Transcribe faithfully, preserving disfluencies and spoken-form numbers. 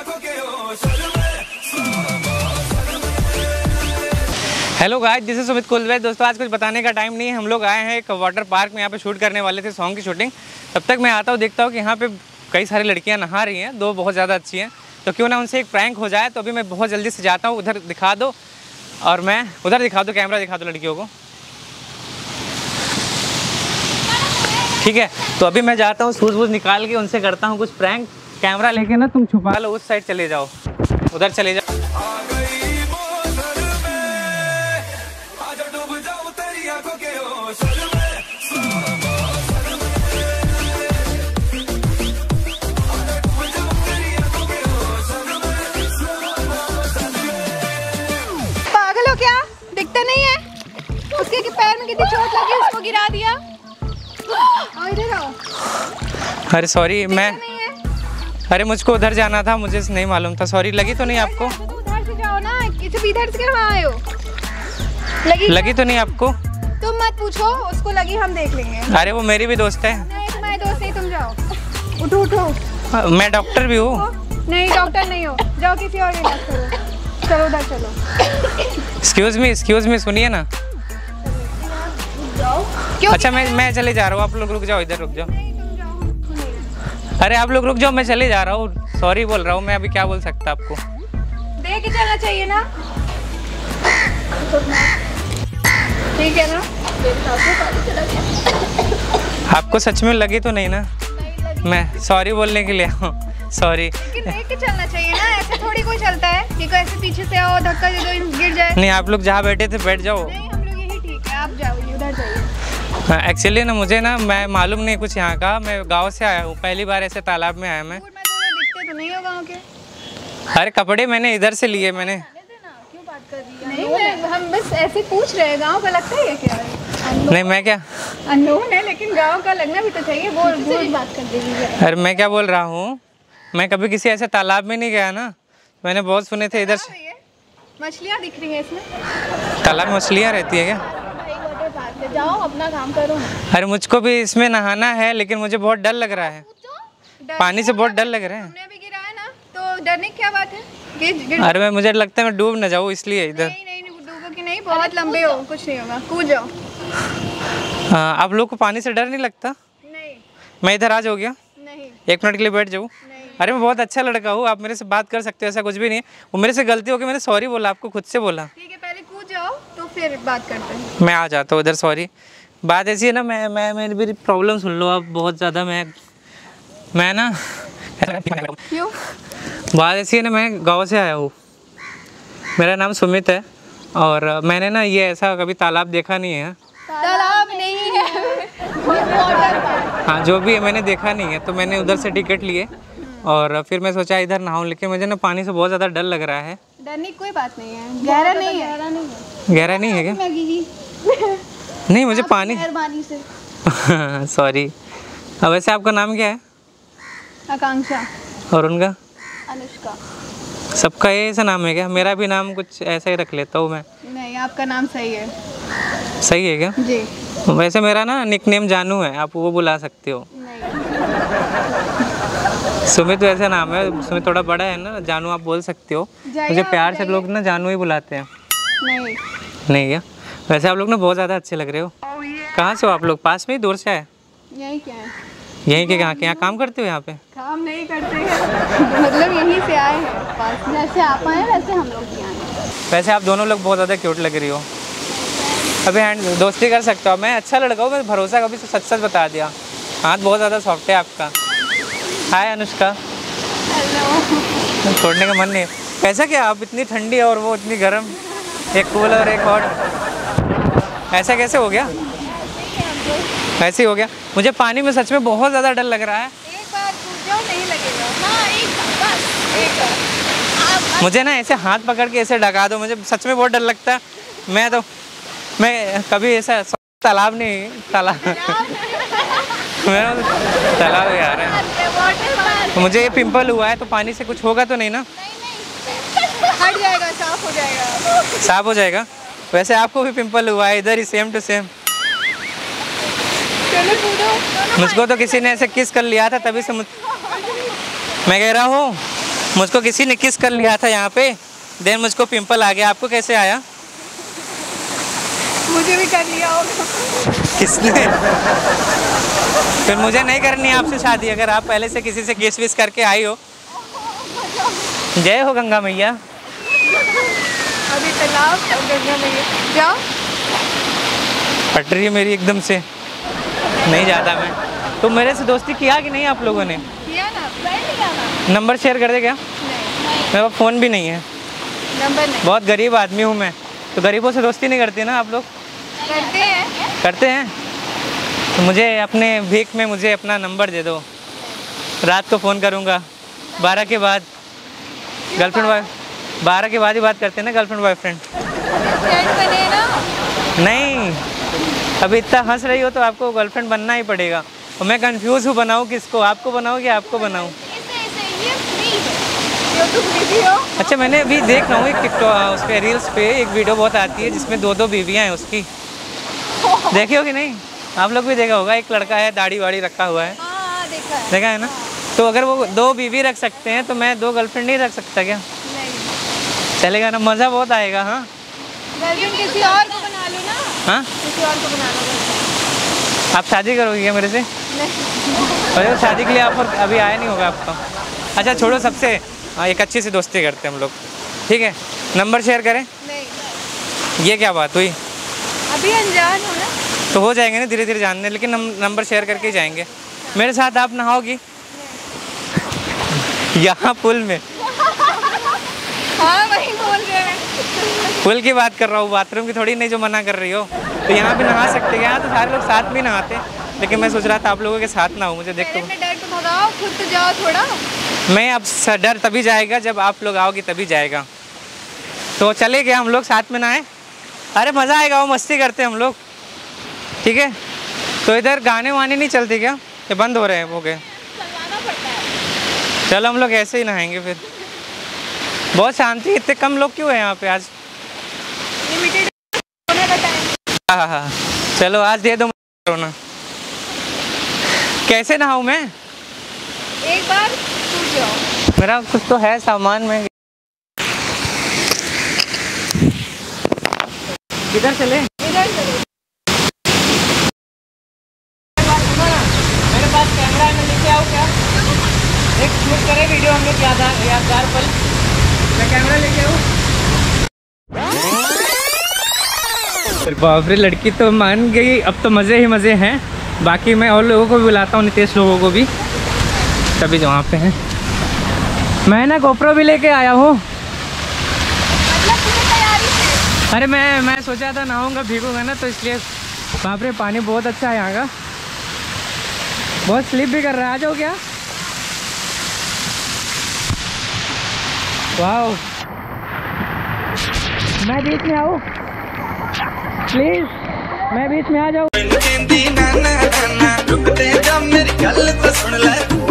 Hello guys, this is Sumit Kulwe. दोस्तों आज कुछ बताने का टाइम नहीं है। हम लोग आए हैं एक वाटर पार्क में, यहाँ पे शूट करने वाले थे सॉन्ग की शूटिंग। तब तक मैं आता हूँ, देखता हूँ कि यहाँ पे कई सारी लड़कियाँ नहा रही हैं, दो बहुत ज़्यादा अच्छी हैं, तो क्यों ना उनसे एक प्रैंक हो जाए। तो अभी मैं बहुत जल्दी से जाता हूँ, उधर दिखा दो और मैं उधर दिखा दो, कैमरा दिखा दो लड़कियों को, ठीक है। तो अभी मैं जाता हूँ, शूज़ वूज़ निकाल के उनसे करता हूँ कुछ प्रैंक। कैमरा लेके ना तुम छुपा लो, उस साइड चले जाओ, उधर चले जाओ। पागल हो क्या? दिखता नहीं है? उसके पैर में कितनी चोट लगी, उसको गिरा दिया। इधर आओ। अरे सॉरी, मैं अरे मुझको उधर जाना था, मुझे नहीं मालूम था। सॉरी। लगी तो नहीं आपको? तो उधर से जाओ ना, इसे इधर से कहाँ आए हो? लगी लगी तो नहीं आपको? तुम मत पूछो, उसको लगी, हम देख लेंगे। अरे वो मेरी भी दोस्त है। नहीं तुम्हारी दोस्त नहीं, तुम जाओ। उठो उठो। मैं डॉक्टर भी हूँ। नहीं डॉक्टर नहीं हो, जाओ किसी और इलाज करो। चलो उधर चलो। एक्सक्यूज मी, एक्सक्यूज मी, सुनिए ना। अच्छा मैं मैं चले जा रहा हूँ, आप लोग रुक जाओ, इधर रुक जाओ। अरे आप लोग रुक जाओ, मैं चले जा रहा हूँ। सॉरी बोल रहा हूँ मैं, अभी क्या बोल सकता आपको। देख के चलना चाहिए ना, ठीक है ना? आपको सच में लगी तो नहीं ना? नहीं लगी। मैं सॉरी बोलने के लिए हूँ, सॉरी। लेकिन देख के चलना चाहिए ना, ऐसे थोड़ी कोई चलता है कि कोई ऐसे पीछे से आओ, धक्का दे दो, गिर जाए। नहीं, आप लोग जहाँ बैठे थे बैठ जाओ। नहीं हम लोग यही ठीक है, आप जाओ, उधर जाइए। एक्चुअली ना मुझे ना मैं मालूम नहीं कुछ यहाँ का, मैं गांव से आया हूँ, पहली बार ऐसे तालाब में आया मैं। तो दिखते तो नहीं हो गाँव के। अरे कपड़े मैंने इधर से लिए मैंने। क्यों बात कर रही है? नहीं हम बस ऐसे पूछ रहे हैं, गाँव का लगता है क्या? नहीं मैं क्या अननोन है, लेकिन गाँव का लगना भी तो चाहिए। बोल बोल बात कर दीजिए। अरे मैं क्या बोल रहा हूँ, मैं कभी किसी ऐसे तालाब में नहीं गया ना, मैंने बहुत सुने थे इधर से। मछलियाँ दिख रही हैं इसमें। तालाब में मछलियाँ रहती है क्या? जाओ अपना काम करो। अरे मुझको भी इसमें नहाना है, लेकिन मुझे बहुत डर लग रहा है, पानी से बहुत डर लग रहा है। तुमने भी गिरा है ना, तो डरने की क्या बात है? गिर, गिर। अरे मैं मुझे लगता है मैं डूब न जाऊँ, इसलिए इधर। नहीं नहीं डूबो कि नहीं, बहुत लंबे हो, कुछ नहीं होगा, कूद जाओ। हाँ, आप लोग को पानी से डर नहीं लगता? नहीं। मैं इधर आ जाऊँ क्या? नहीं। एक मिनट के लिए बैठ जाऊँ? अरे मैं बहुत अच्छा लड़का हूँ, आप मेरे से बात कर सकते हो, ऐसा कुछ भी नहीं है। वो मेरे से गलती हो गई, मैंने सॉरी बोला, आपको खुद से बोला। ठीक है, पहले कूद जाओ तो फिर बात करते हैं। मैं आ जाता हूँ उधर। सॉरी। बात ऐसी है ना, मैं मैं मेरी मेरी प्रॉब्लम सुन लो आप, बहुत ज़्यादा। मैं मैं ना क्यों? बात ऐसी है ना, मैं गांव से आया हूँ, मेरा नाम सुमित है, और मैंने ना ये ऐसा कभी तालाब देखा नहीं है। तालाब नहीं है, हाँ जो भी है, मैंने देखा नहीं है, तो मैंने उधर से टिकट लिए और फिर मैं सोचा इधर नहाऊं, लेकिन मुझे ना पानी से बहुत ज़्यादा डर लग रहा है। डरने की कोई बात नहीं है, गहरा नहीं है। गहरा नहीं है। गहरा नहीं है क्या? मैं गिरी नहीं मुझे पानी मेहरबानी से। सॉरी। अब वैसे आपका नाम क्या है? आकांक्षा। और उनका? अनुष्का। सबका ये ऐसा नाम है क्या? मेरा भी नाम कुछ ऐसा ही रख लेता हूँ मैं। नहीं आपका नाम सही है। सही है क्या? जी। वैसे मेरा ना निकनेम जानू है, आप वो बुला सकते हो। नहीं। सुमित वैसे नाम है, सुमित थोड़ा बड़ा है ना, जानू आप बोल सकते हो। मुझे प्यार से लोग ना जानू ही बुलाते हैं। नहीं। नहीं क्या? वैसे आप लोग ना बहुत ज़्यादा अच्छे लग रहे हो। कहाँ से हो आप लोग? पास में ही, दूर से आए? यही क्या है? यहीं के? कहाँ के? यहाँ काम करते हो यहाँ पे? काम नहीं करते हैं, मतलब यहीं से आए हैं पास। जैसे आप आए वैसे हम लोग भी आए। वैसे आप दोनों लोग बहुत ज़्यादा क्यूट लग रही हो। अभी हैंड दोस्ती कर सकते हो, मैं अच्छा लड़का हूँ, मैं भरोसा कभी सच सच बता दिया। हाथ बहुत ज़्यादा सॉफ्ट है आपका। हाय अनुष्का। हेलो। छोड़ने का मन नहीं है। कैसा क्या आप इतनी ठंडी और वो इतनी गर्म, एक कूल और एक हॉट, ऐसा कैसे हो गया? ऐसे ही हो गया। मुझे पानी में सच में बहुत ज़्यादा डर लग रहा है। एक बार कूद जाओ, नहीं लगेगा। हाँ एक बार, बस एक बार। मुझे ना ऐसे हाथ पकड़ के ऐसे ढका दो, मुझे सच में बहुत डर लगता है। मैं तो मैं कभी ऐसा तालाब नहीं, तालाब मेरा तालाब यार है। मुझे ये पिंपल हुआ है, तो पानी से कुछ होगा तो नहीं ना? हट जाएगा, साफ हो जाएगा। साफ हो जाएगा? वैसे आपको भी पिंपल हुआ है इधर ही, सेम टू सेम। चलो कूदो। मुझको तो किसी ने ऐसे किस कर लिया था, तभी से मुझ... मैं कह रहा हूँ मुझको किसी ने किस कर लिया था यहाँ पे, देन मुझको पिंपल आ गया। आपको कैसे आया? मुझे भी कर लिया होगा। किसने? फिर मुझे नहीं करनी है आपसे शादी, अगर आप पहले से किसी से किस विस करके आई हो। जय हो गंगा मैया। अभी तालाब और गंगा मैया जाओ। फट रही है मेरी एकदम से, नहीं जाता मैं। तो मेरे से दोस्ती किया कि नहीं आप लोगों ने? किया ना, किया ना। नंबर शेयर कर दे क्या? नहीं, मेरे पास फ़ोन भी नहीं है। नंबर नहीं। बहुत गरीब आदमी हूँ मैं, तो गरीबों से दोस्ती नहीं करती ना आप लोग? करते हैं। करते हैं तो मुझे अपने भीख में मुझे अपना नंबर दे दो, रात को फ़ोन करूँगा बारह के बाद। गर्लफ्रेंड वाइफ बारह के बाद ही बात करते हैं ना, गर्लफ्रेंड बॉयफ्रेंड। फ्रेंड बने ना। नहीं, अभी इतना हंस रही हो तो आपको गर्लफ्रेंड बनना ही पड़ेगा। और मैं कंफ्यूज हूँ, बनाऊँ किसको? आपको बनाऊँ कि आपको बनाऊँ? अच्छा, मैंने अभी देख रहा हूँ एक टिकटॉक उस पर रील्स पे एक वीडियो बहुत आती है जिसमें दो दो बीवियाँ हैं उसकी। देखी हो कि नहीं? आप लोग भी देखा होगा। एक लड़का है, दाढ़ी वाड़ी रखा हुआ है। हाँ, देखा है। देखा है ना? तो अगर वो दो बीवी रख सकते हैं तो मैं दो गर्लफ्रेंड नहीं रख सकता क्या? नहीं। चलेगा ना, मज़ा बहुत आएगा। हाँ, गर्लफ्रेंड किसी और को बना लो ना। हाँ, किसी और को बना लो। आप शादी करोगे क्या मेरे से? नहीं। अरे शादी के लिए ऑफर अभी आया नहीं होगा आपका। अच्छा छोड़ो, सबसे हाँ एक अच्छी सी दोस्ती करते हैं हम लोग, ठीक है? नंबर शेयर करें? नहीं। ये क्या बात हुई? अभी अनजान हो ना। तो हो जाएंगे ना धीरे धीरे जानने, लेकिन हम नंबर शेयर करके ही जाएंगे। मेरे साथ आप नहाओगी? यहाँ पुल में? हाँ, वही बोल रहे हैं। पुल की बात कर रहा हूँ, बाथरूम की थोड़ी नहीं जो मना कर रही हो। तो यहाँ पे नहा सकते हैं। यहाँ तो सारे लोग साथ भी नहाते, लेकिन मैं सोच रहा था आप लोगों के साथ ना हो। मुझे देख पहले अपने डर को भगाओ, खुद तो जाओ थोड़ा। मैं अब डर तभी जाएगा जब आप लोग आओगे, तभी जाएगा। तो चले गए हम लोग साथ में नहाए। अरे मज़ा आएगा, वो मस्ती करते हैं हम लोग, ठीक है? तो इधर गाने वाने नहीं चलते क्या? ये बंद हो रहे हैं? हो गए। चलवाना पड़ता है। चलो हम लोग ऐसे ही नहाएंगे फिर। बहुत शांति, इतने कम लोग क्यों हैं यहाँ पे आज? लिमिटेड होने का टाइम। हाँ हाँ, चलो आज दे दो ना। कैसे नहाऊँ मैं? एक बार टूट जाओ। मेरा कुछ तो है सामान में। किधर चले? इधर चलो। मेरे पास कैमरा है, मैं लेके आऊँ क्या? एक शूट करें वीडियो हम लोग यादगार यादगार पल। मैं कैमरा लेके आऊँ? बाप रे, लड़की तो मान गई। अब तो मज़े ही मज़े हैं। बाकी मैं और लोगों को भी बुलाता हूँ, नितेश लोगों को भी, सभी जो वहाँ पे हैं। मैं ना गोप्रो भी लेके आया हूँ। मतलब पूरी तैयारी से। अरे मैं मैं सोचा था नहाऊंगा, भीगूंगा ना, तो इसलिए। बाप रे, पानी बहुत अच्छा है यहाँ का। बहुत स्लिप भी कर रहा है। आ जाओ क्या? वाह, मैं बीच में आऊँ प्लीज? मैं बीच में आ जाऊँ?